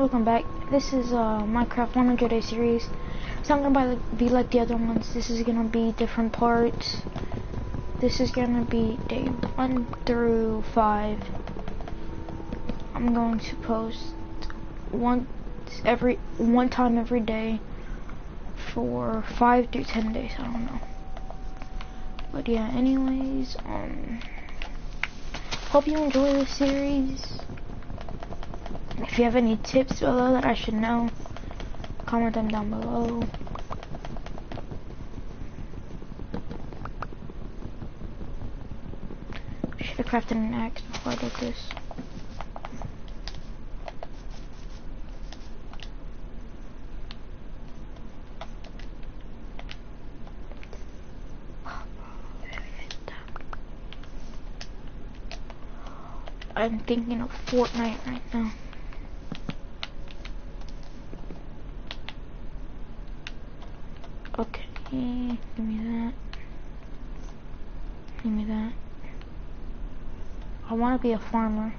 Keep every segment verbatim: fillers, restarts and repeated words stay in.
Welcome back. This is uh, Minecraft one hundred day series. It's not gonna be like the other ones. This is gonna be different parts. This is gonna be day one through five. I'm going to post once every one time every day for five to ten days. I don't know. But yeah, anyways, um, hope you enjoy this series. If you have any tips below that I should know, comment them down below. Should have crafted an axe before I did this. I'm thinking of Fortnite right now. Okay, give me that. Give me that. I want to be a farmer.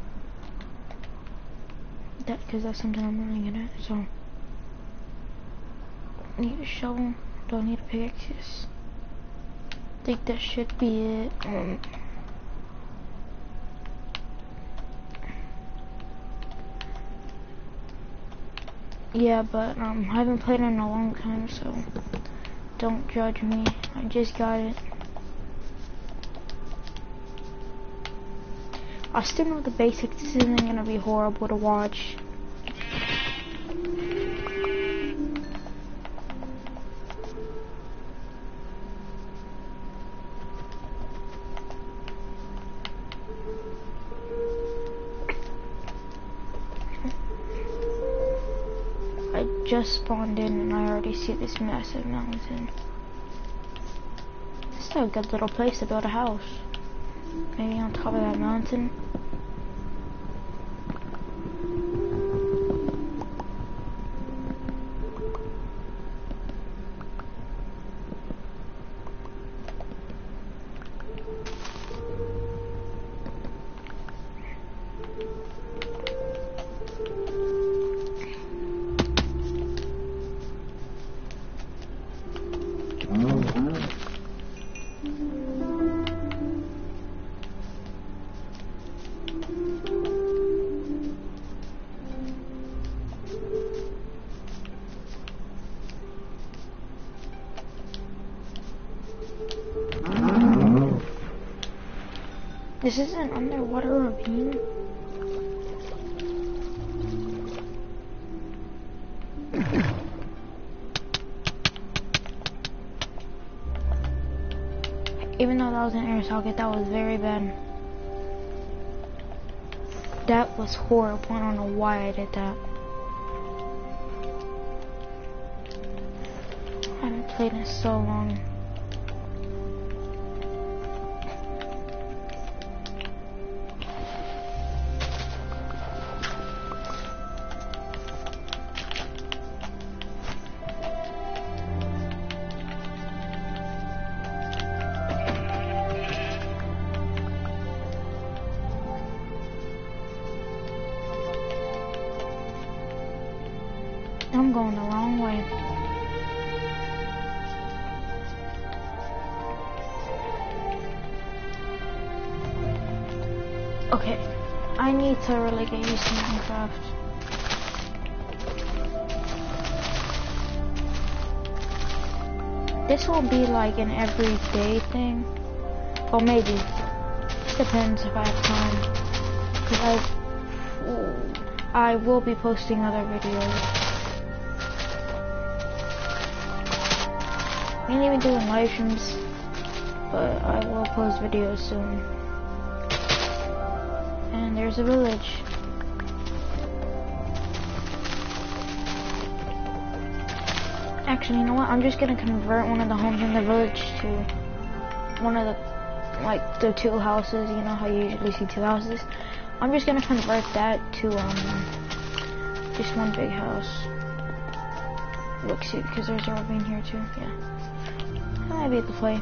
That, because that's something I'm really good at. So, need a shovel. Don't need a pickaxe. I think that should be it. Um, yeah, but um, I haven't played in a long time, so don't judge me. I just got it. I still know the basics. This isn't gonna be horrible to watch. I just spawned in and I already see this massive mountain. This is a good little place to build a house. Maybe on top of that mountain. This is an underwater ravine. Even though that was an air socket, that was very bad. That was horrible. I don't know why I did that. I haven't played in so long. I'm going the wrong way. Okay, I need to really get used to Minecraft. This will be like an everyday thing. Or maybe. Depends if I have time. Because I, I will be posting other videos. I ain't even doing live streams, but I will post videos soon. And there's a village. Actually, you know what? I'm just gonna convert one of the homes in the village to one of the, like, the two houses. You know how you usually see two houses? I'm just gonna convert that to, um, just one big house. Look, see, because there's a ravine here too, yeah. I might be able to play.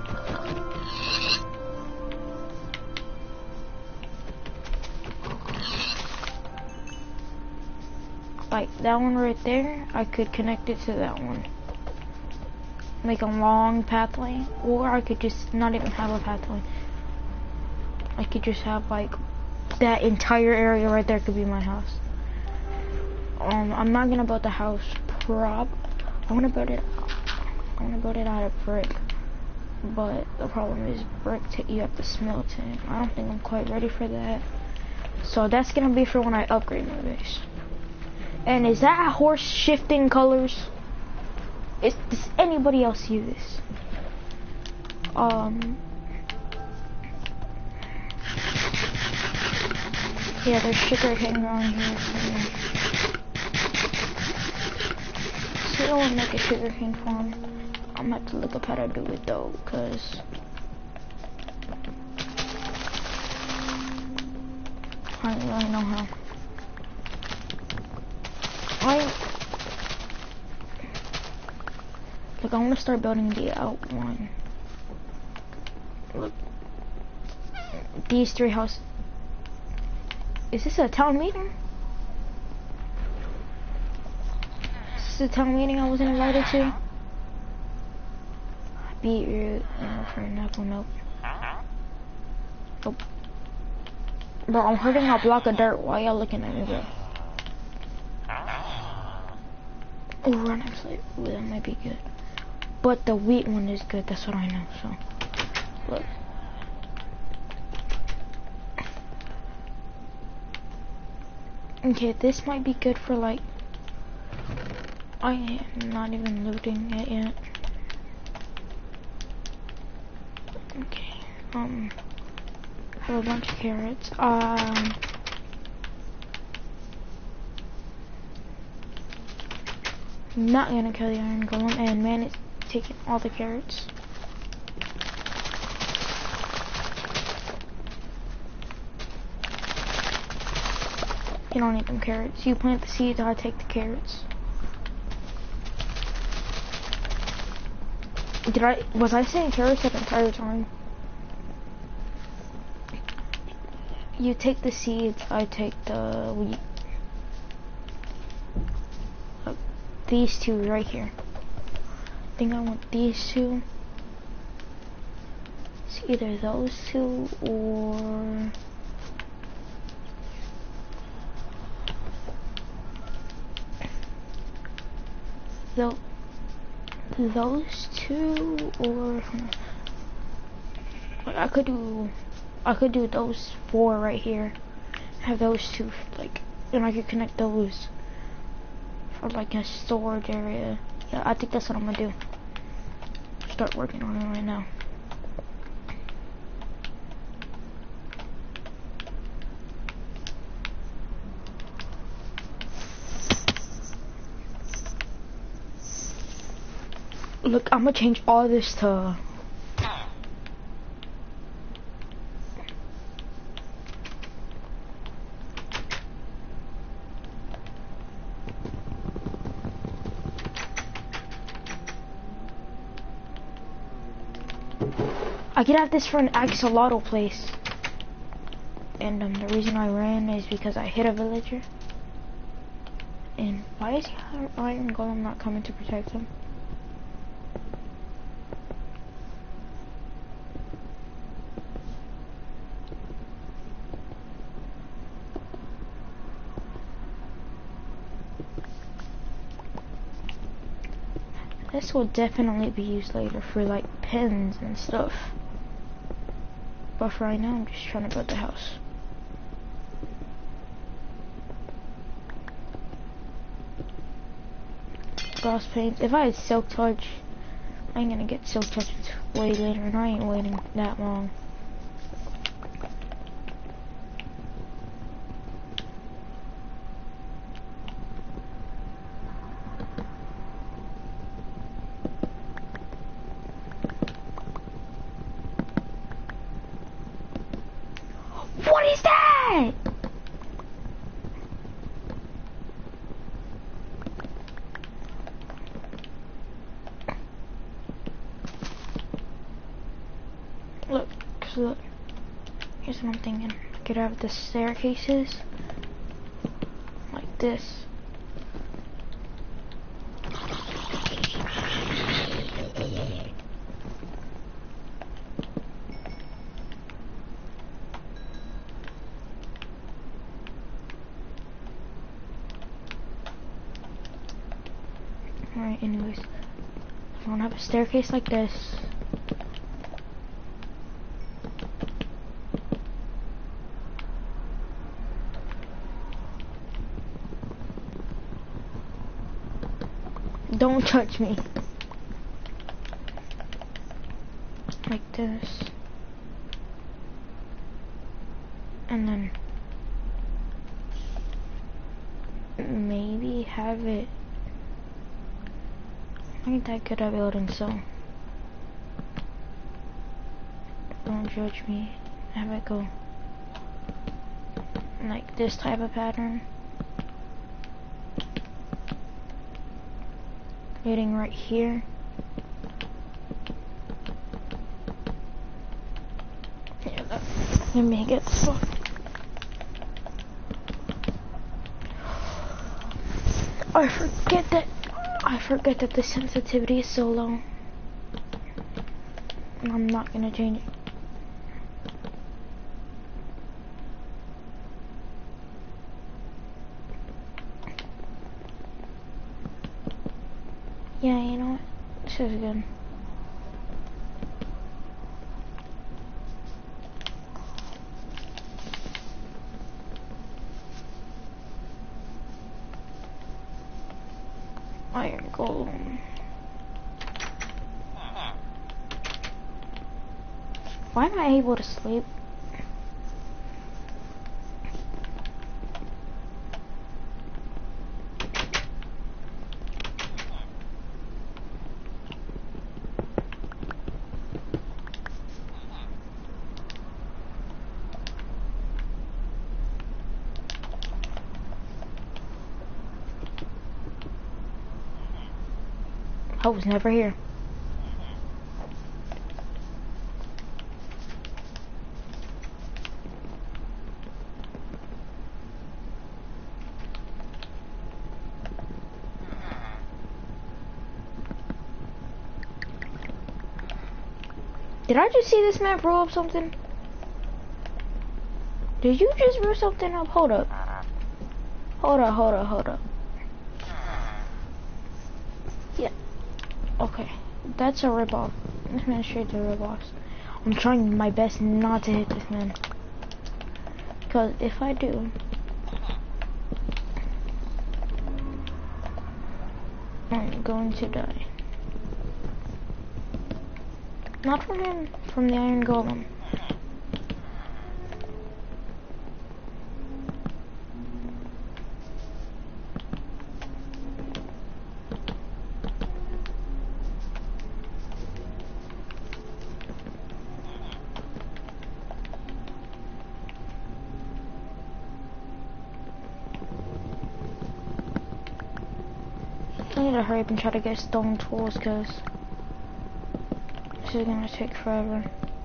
like that one right there, I could connect it to that one. Make a long pathway, or I could just not even have a pathway. I could just have like that entire area right there could be my house. Um, I'm not gonna build the house prop. I wanna build it. I wanna build it out of brick. But the problem is brick. You have to smelt it. I don't think I'm quite ready for that. So that's gonna be for when I upgrade my base. And is that horse shifting colors? Is, does anybody else see this? Um. Yeah, there's sugar cane around here somewhere. So I want to make a sugar cane farm. I'm gonna have to look up how to do it though, cause I don't really know how. I look. I want to start building the outline. Look, these three houses. Is this a town meeting? Is this a town meeting I wasn't invited to? Beetroot, no, for an apple, nope. Nope. Bro, I'm hurting a block of dirt. Why y'all looking at me, bro? Oh, run actually. Ooh, that might be good. But the wheat one is good, that's what I know, so. Look. Okay, this might be good for like, I am not even looting it yet. Okay, um, I have a bunch of carrots. Um, I'm not gonna kill the iron golem, and man, it's taking all the carrots. You don't need them carrots. You plant the seeds, I take the carrots. Did I, was I saying carrots the entire time? You take the seeds, I take the wheat. Look, these two right here. I think I want these two. It's either those two or... Th those two, or like I could do, I could do those four right here. Have those two, like, and I could connect those for like a storage area. Yeah, I think that's what I'm gonna do. Start working on it right now. Look, I'm gonna change all this to I could have this for an axolotl place. And um, the reason I ran is because I hit a villager. And why is Iron Golem not coming to protect him? This will definitely be used later for like pens and stuff. But for right now, I'm just trying to build the house. Gloss paints. If I had silk touch, I ain't gonna get silk touch way later, and I ain't waiting that long. What is that? Look, so look. Here's what I'm thinking. I could have the staircases like this. Alright, anyways. I don't have a staircase like this. Don't touch me. Like this. And then maybe have it. I ain't that good at building, so don't judge me. Have it go like this type of pattern. Hitting right here. Yeah, that, let me get the fuck. I forget that. I forget that the sensitivity is so low. I'm not gonna change it. Yeah, you know what? This is good. Iron golem. Why am I able to sleep? I was never here. Did I just see this map blow up something? Did you just blow something up? Hold up. Hold up, hold up, hold up. Yeah. Okay. That's a ripoff. This man's straight to ripoffs. I'm trying my best not to hit this man. Because if I do, I'm going to die. Not from him, from the iron golem. I need to hurry up and try to get stone tools because this is gonna take forever.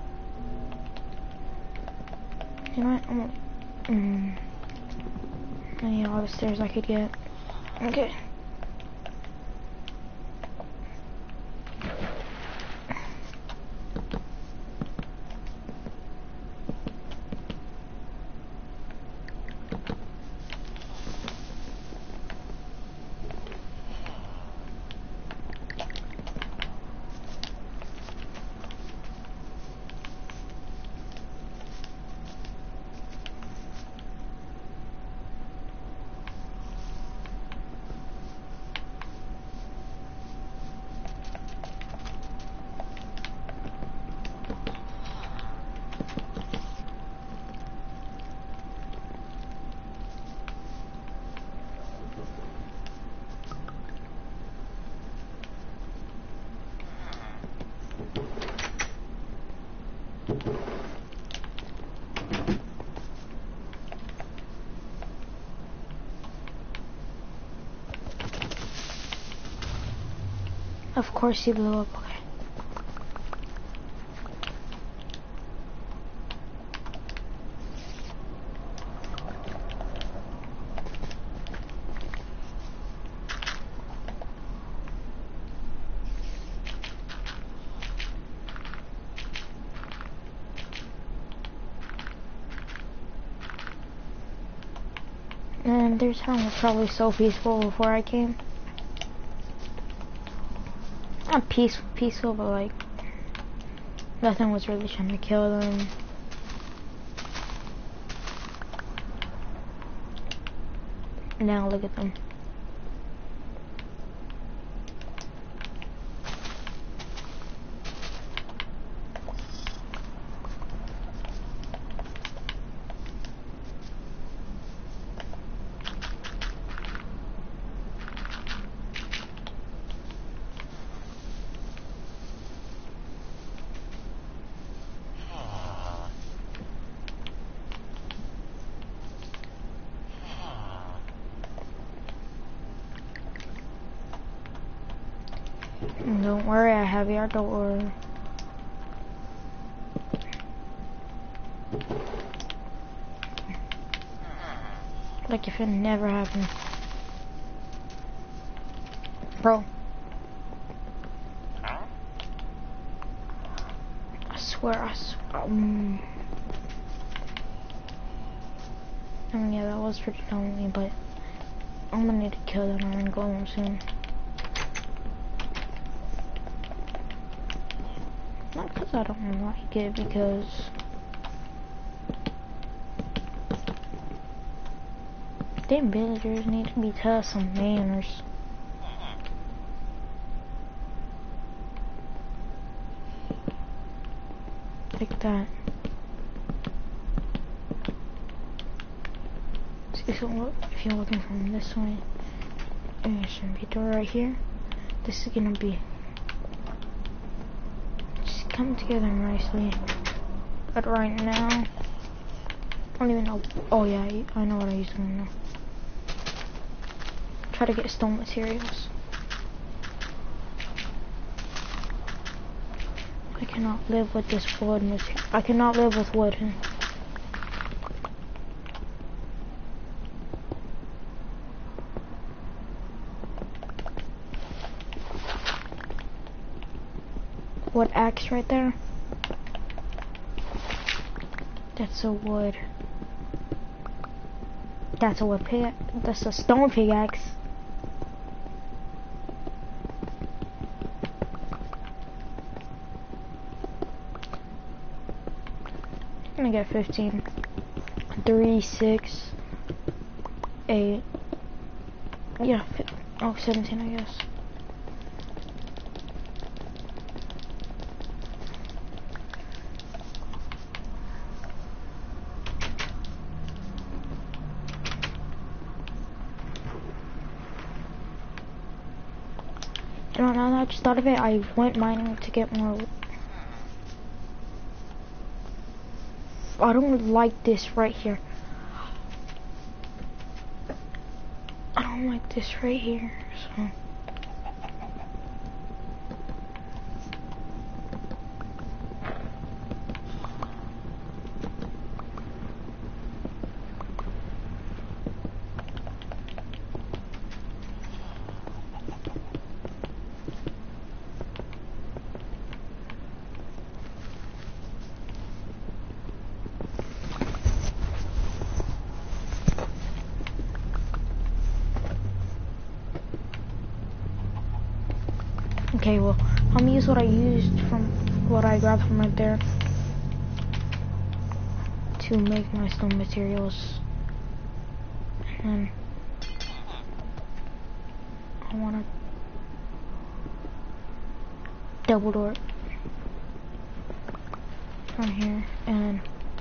You know what? I'm gonna. Mm, I need all the stairs I could get. Okay. Of course he blew up. Okay. And their town was probably so peaceful before I came. of peaceful, peaceful, but like nothing was really trying to kill them. Now look at them. Don't worry, I have your door. Like if it never happened. Bro. I swear, I swear. Um, I mean, yeah, that was pretty dumb of me, but I'm gonna need to kill that iron golem soon. Not because I don't like it, because damn villagers need to be taught some manners. Like that. See, so look, if you're looking from this way, there should be a door right here. This is gonna be just come together nicely. But right now, I don't even know. Oh yeah, I, I know what I used to do now. Try to get stone materials. I cannot live with this wood material. I cannot live with wood. Wood axe right there. That's a wood. That's a wood pig. That's a stone pickaxe. I'm gonna get fifteen. Three, six, eight. Yeah, oh, seventeen, I guess. You know, now that I just thought of it, I went mining to get more. I don't like this right here. I don't like this right here, so. Okay, well, I'm gonna use what I used from what I grabbed from right there to make my stone materials. And I want to double door from here and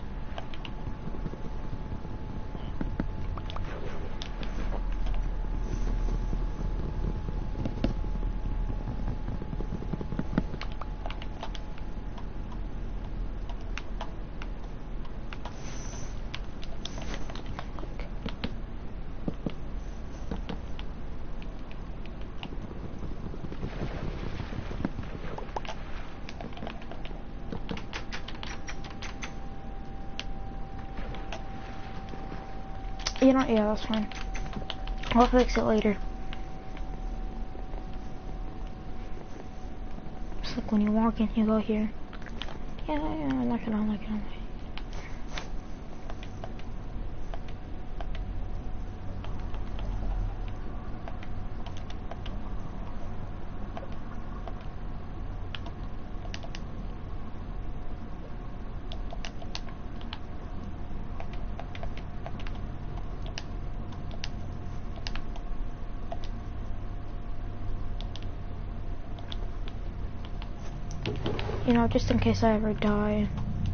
you know, yeah, that's fine. I'll fix it later. It's like when you walk in, you go here. Yeah, yeah, I like it, I like it, I like it. You know, just in case I ever die.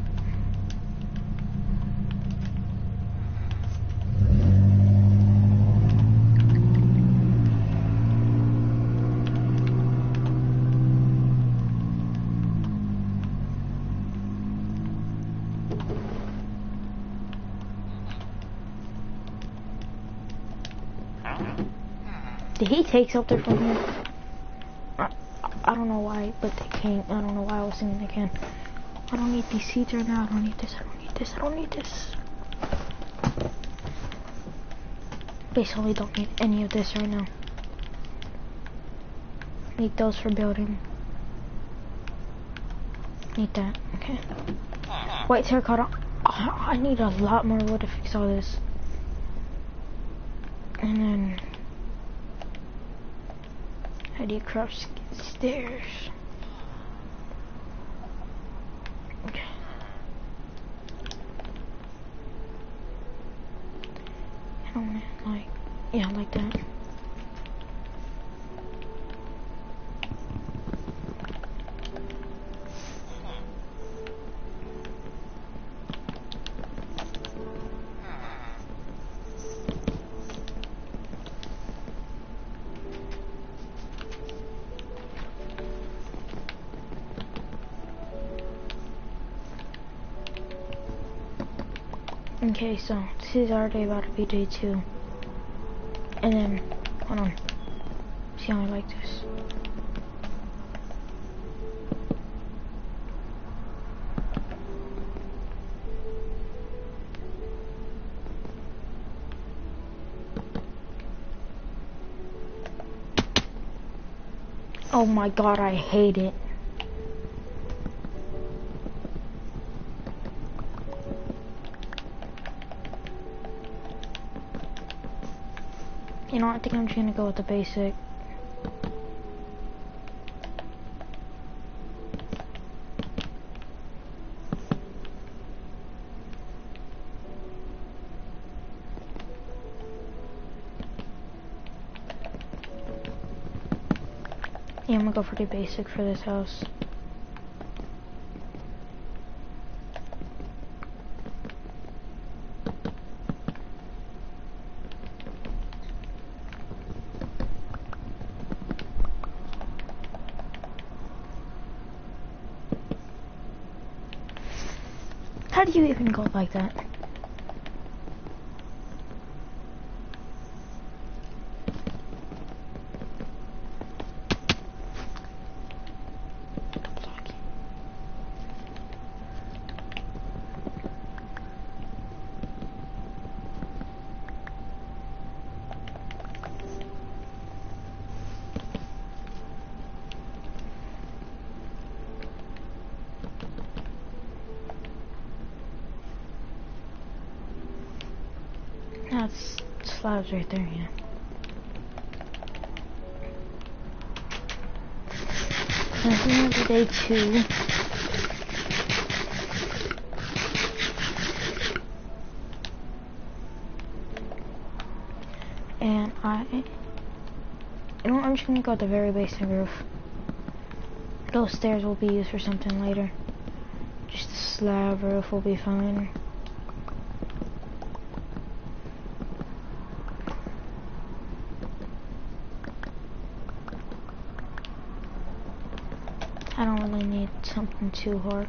Did he take something from here? I, I don't know why, but they can't. I don't know why I was thinking they can. I don't need these seeds right now. I don't need this. I don't need this. I don't need this. Basically, don't need any of this right now. Need those for building. Need that. Okay. White terracotta. Oh, I need a lot more wood to fix all this. And then, how do you craft stairs? Okay. I don't like, yeah, like that. Okay, so this is already about to be day two. And then, hold on. See how I like this. Oh my god, I hate it. You know, I think I'm just gonna go with the basic. Yeah, I'm gonna go for the basic for this house. How do you even go like that? That's slabs right there, yeah. This is another day two. And I, you know what, I'm just gonna go with the very basic roof. Those stairs will be used for something later. Just a slab roof will be fine. I don't really need something too hard.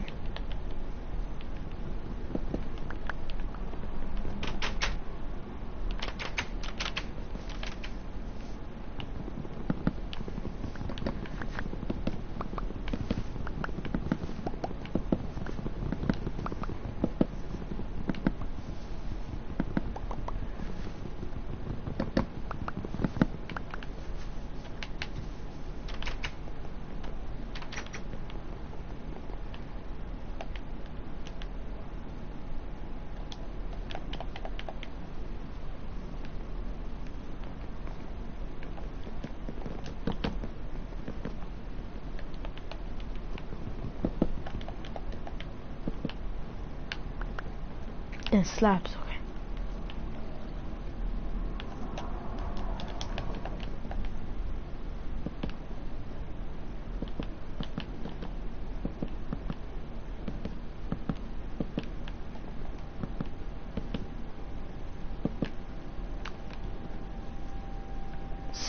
And slabs, okay.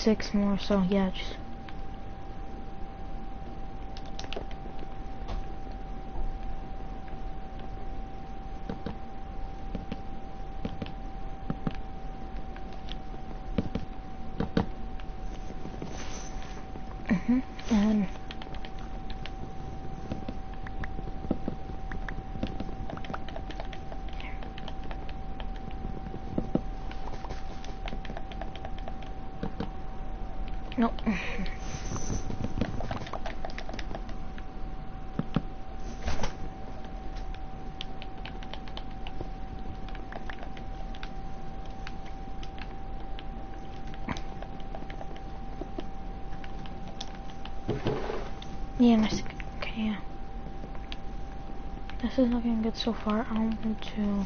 six more, so yeah, just... Mm-hmm, and... Nope. Yeah, nice. Okay, yeah. This is looking good so far. I don't want to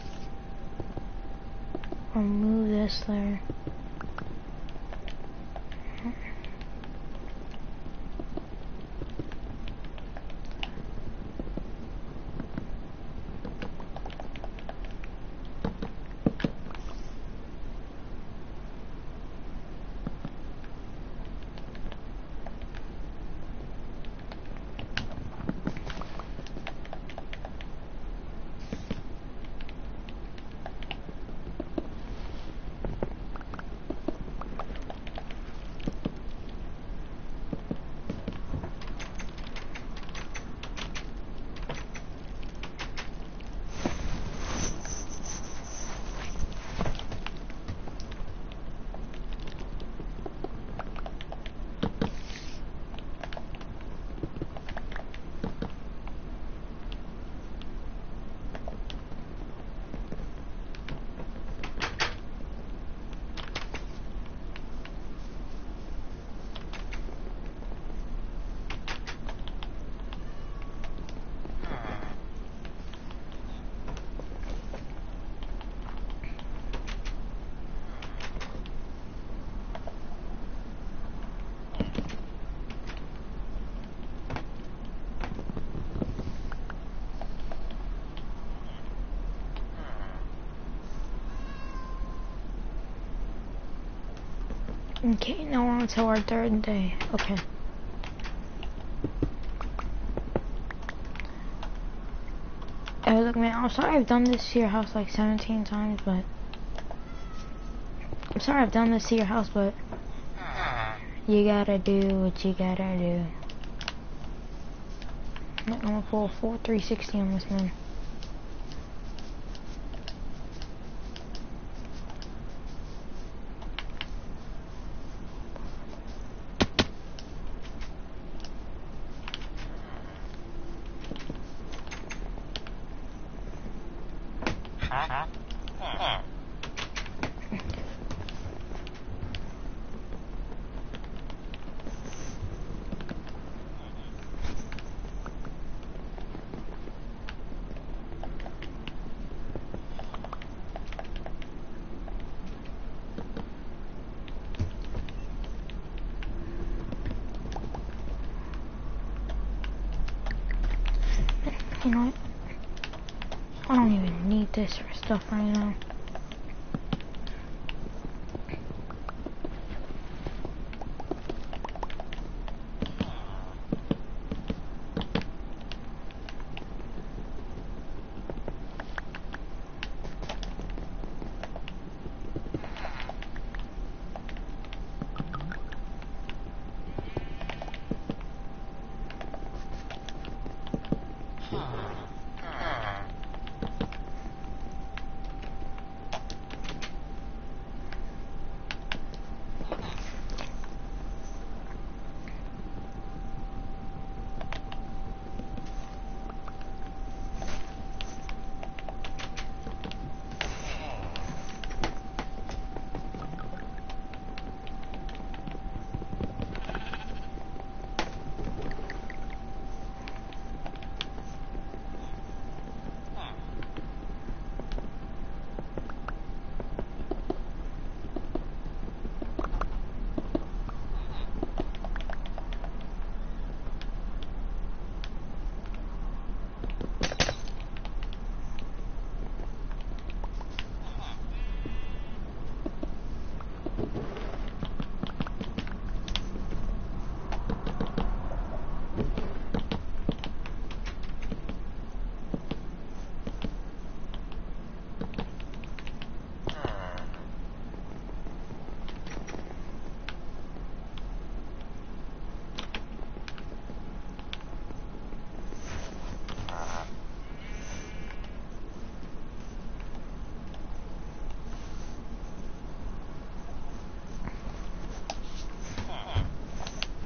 remove this there. Okay, now we're on to our third day. Okay. Hey, look, man, I'm sorry I've done this to your house like seventeen times, but... I'm sorry I've done this to your house, but... You gotta do what you gotta do. I'm gonna pull a full three sixty on this man. You know what? I don't even need this for stuff right now.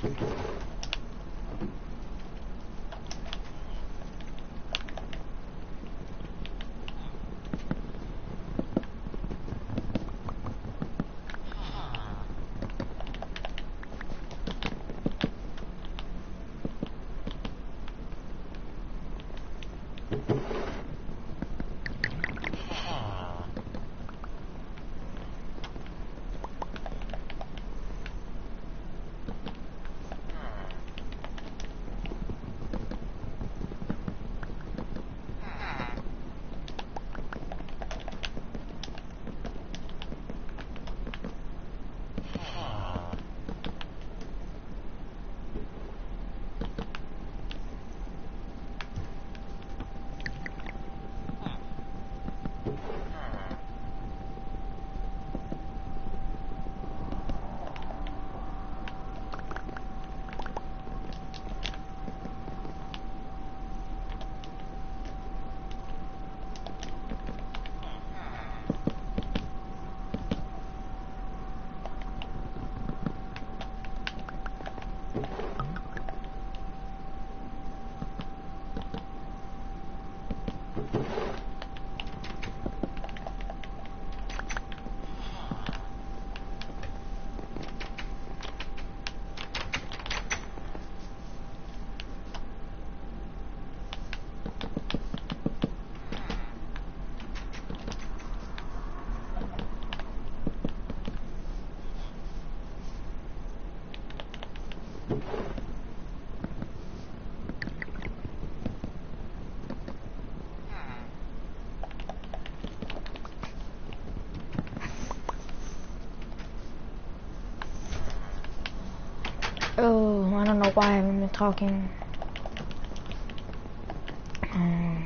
Oh, I don't know why I haven't been talking. Um,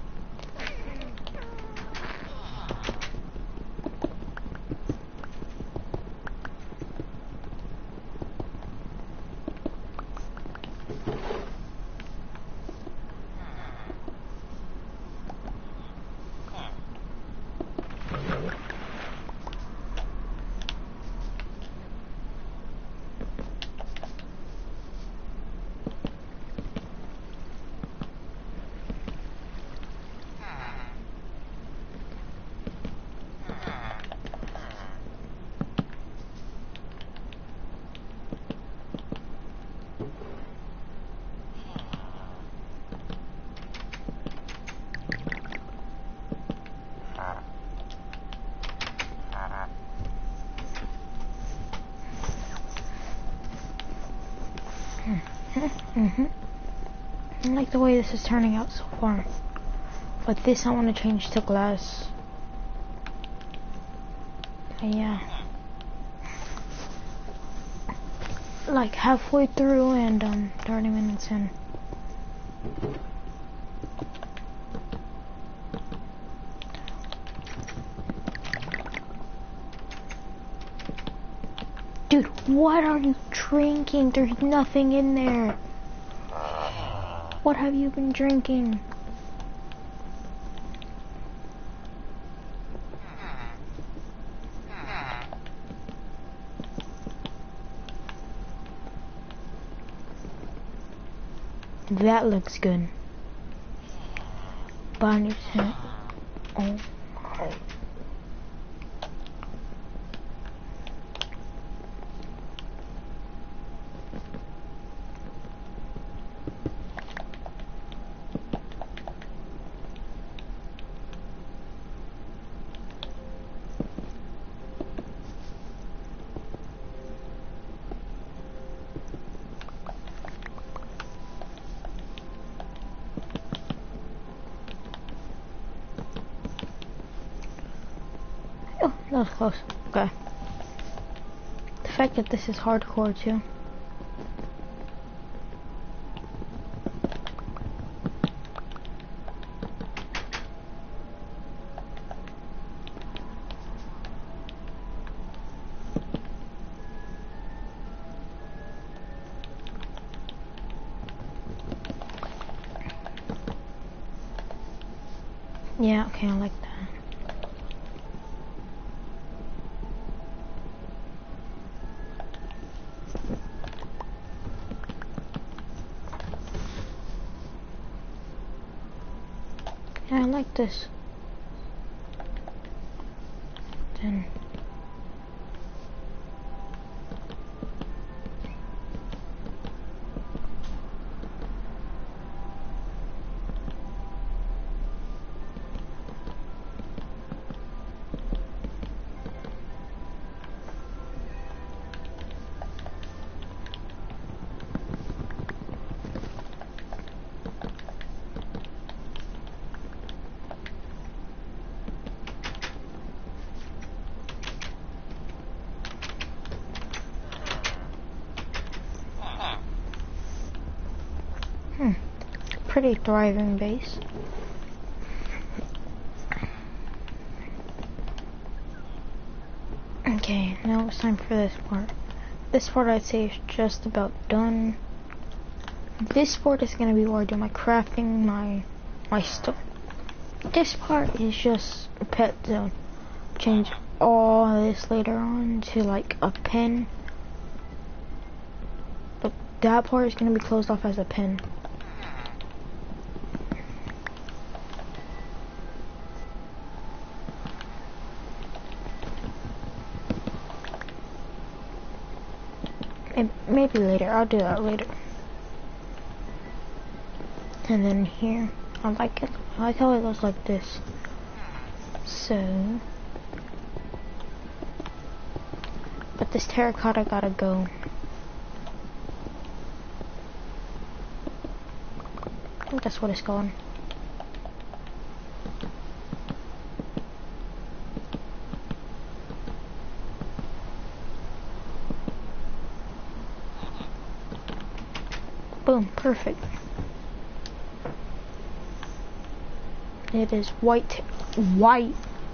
Mm-hmm. I like the way this is turning out so far. But this I want to change to glass. But yeah. Like halfway through and um thirty minutes in. Dude, what are you drinking? There's nothing in there. What have you been drinking? That looks good. Bonnie said, oh my. Oh, that was close. Okay. The fact that this is hardcore too. Yeah, okay, I like that. Yeah, I like this. Then Hmm. Pretty thriving base. Okay, now it's time for this part. This part I'd say is just about done. This part is gonna be where I do my crafting, my my stuff. This part is just a pet zone. Change all this later on to like a pen. But that part is gonna be closed off as a pen. And maybe later, I'll do that later. And then here, I like it. I like how it looks like this. So, but this terracotta gotta go. I think that's what it's called. Boom, perfect. It is white, white.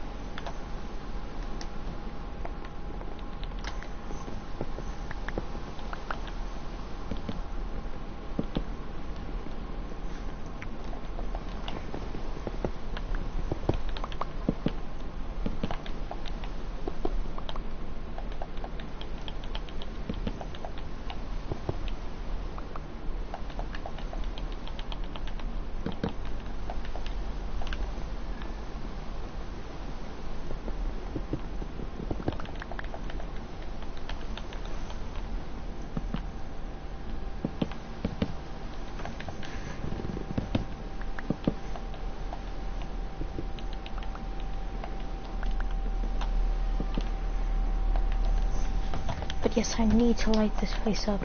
But yes, I need to light this place up.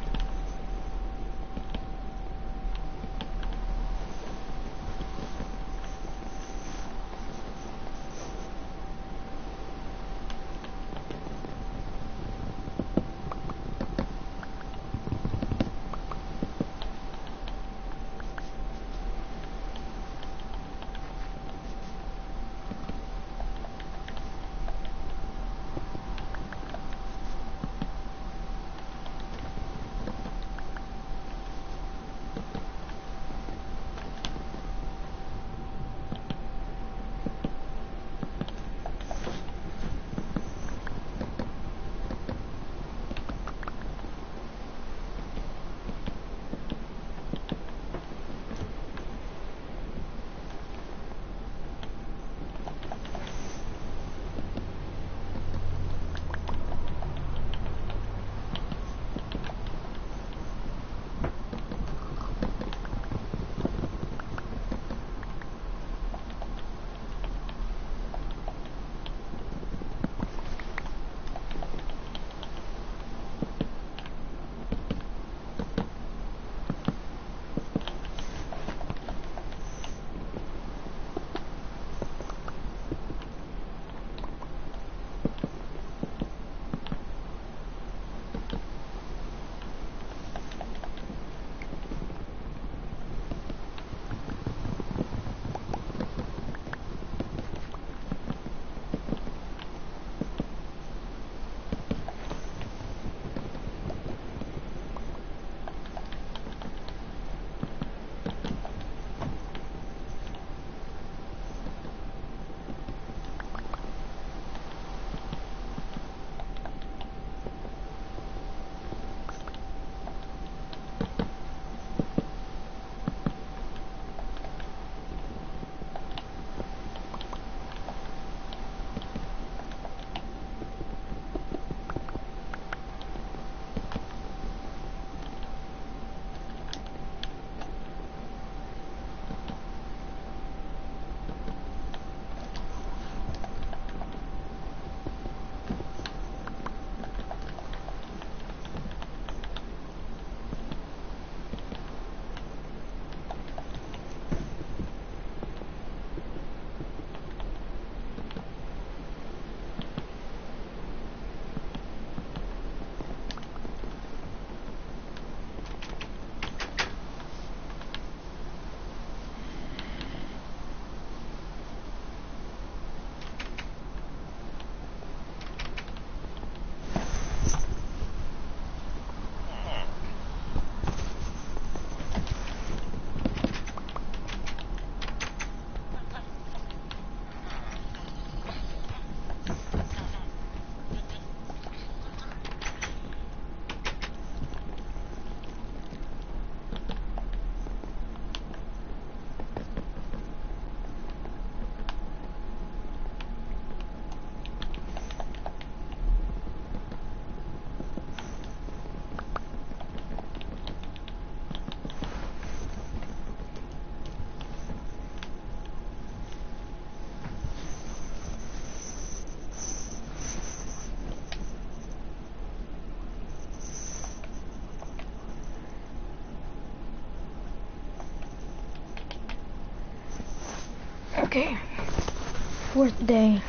Okay. Fourth day.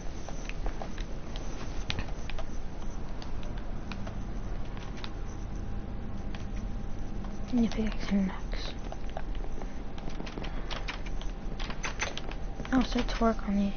Need to fix him next. I'll start to work on it.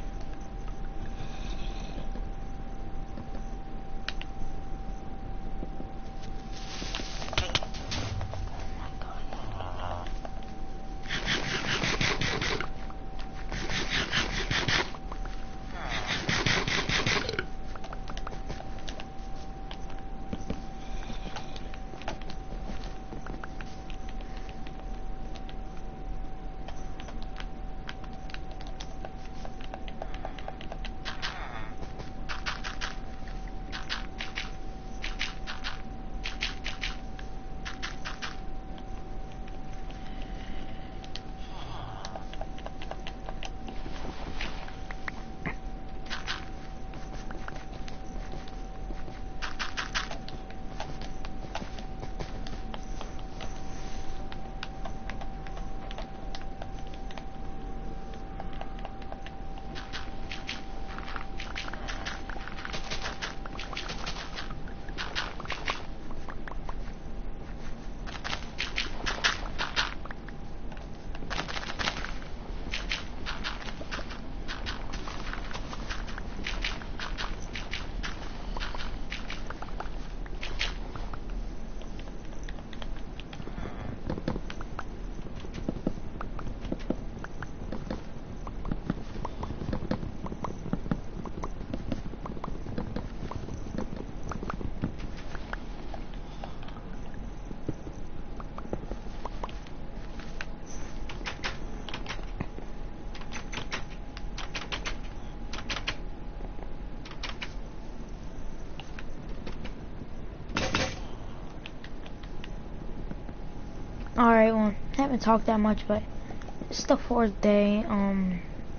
Alright, well, I haven't talked that much, but it's the fourth day. Um,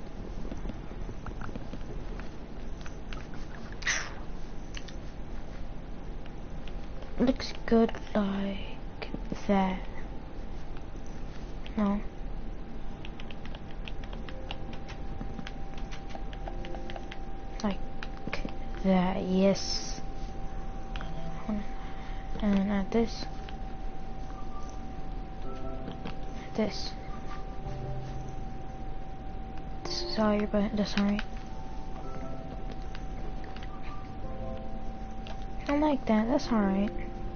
looks good like that. No. Like that, yes. And at this. This. This is higher, but that's alright. I don't like that, that's alright.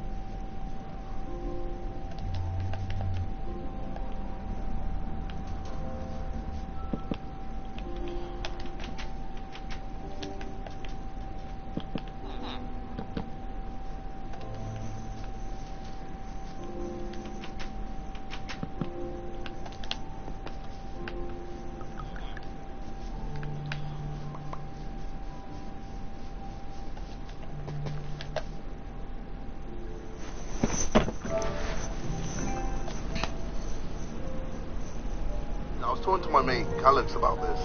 I was talking to my mate Calix about this.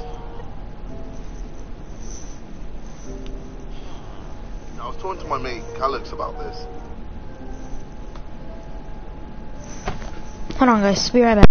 I was talking to my mate Calix about this. Hold on, guys. Be right back.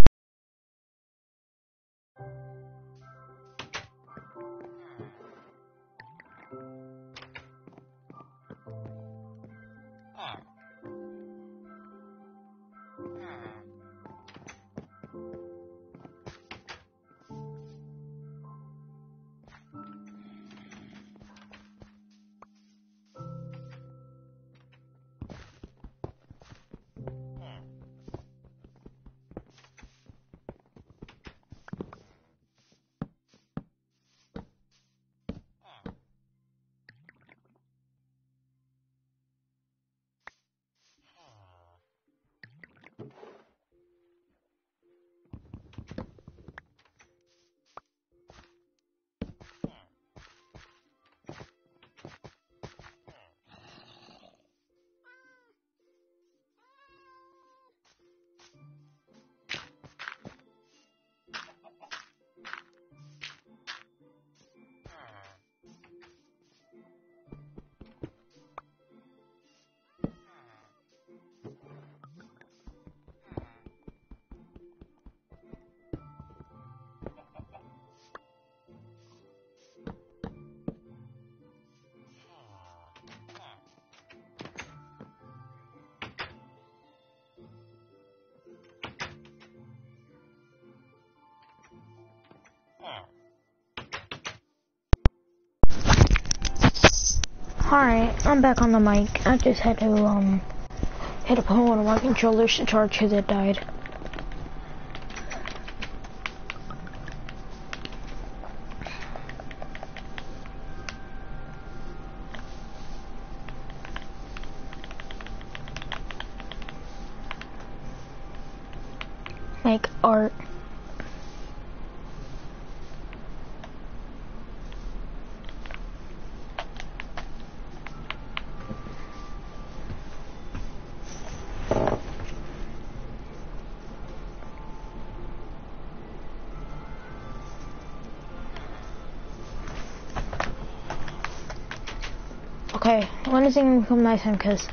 Alright, I'm back on the mic. I just had to, um, hit up one of my controllers to charge because it died. Make art. Okay, when is it gonna become nighttime? Cause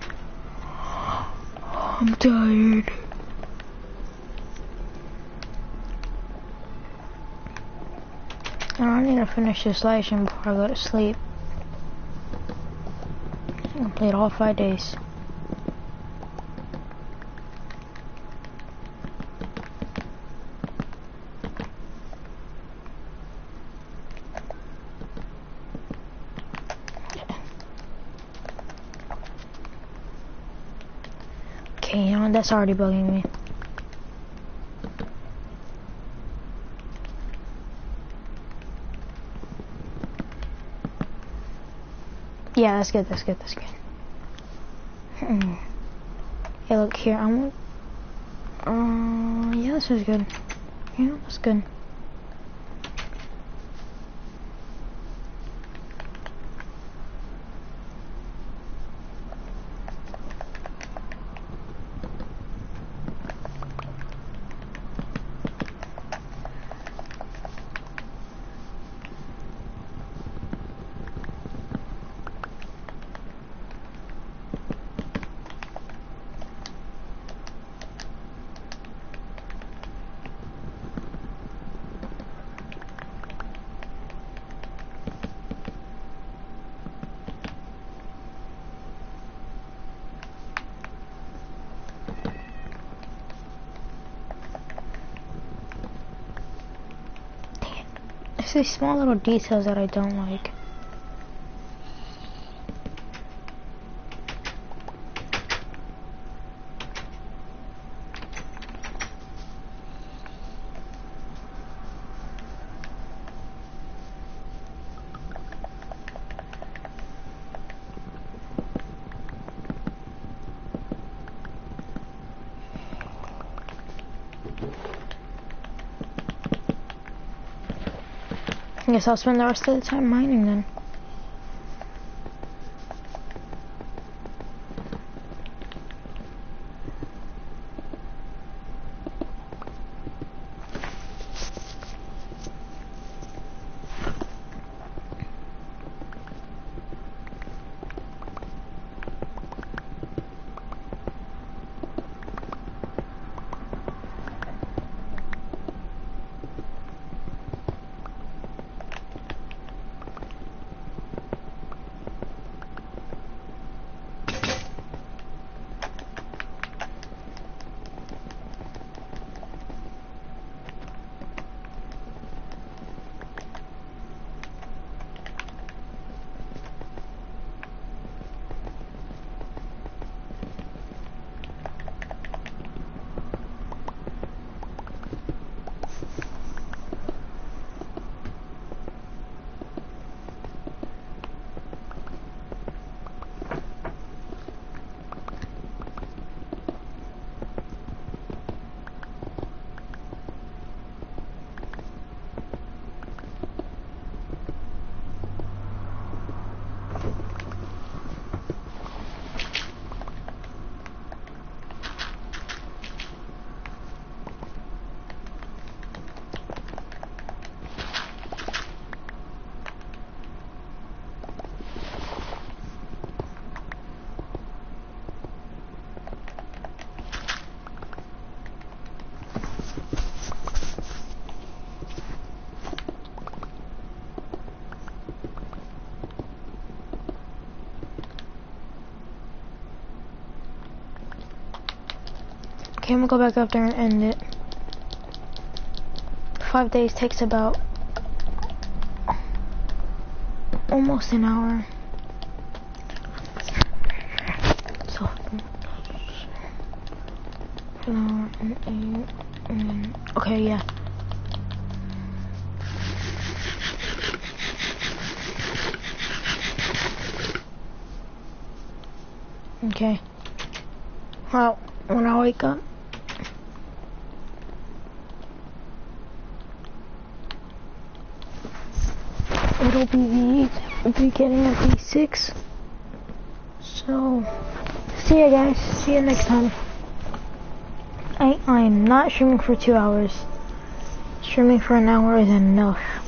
I'm tired. I need to finish this lesson before I go to sleep. I played all five days. Okay, you know, that's already bugging me. Yeah, that's good, that's good, that's good. Hmm. Hey, look here, I'm... Uh, yeah, this is good. Yeah, that's good. It's these small little details that I don't like. I guess I'll spend the rest of the time mining then. Okay, I'm gonna go back up there and end it. Five days takes about almost an hour. flour and egg. And okay, yeah. Okay. Well, when I wake up, it'll be the beginning of day six. So, see ya guys. See you next time. I I am not streaming for two hours. Streaming for an hour is enough.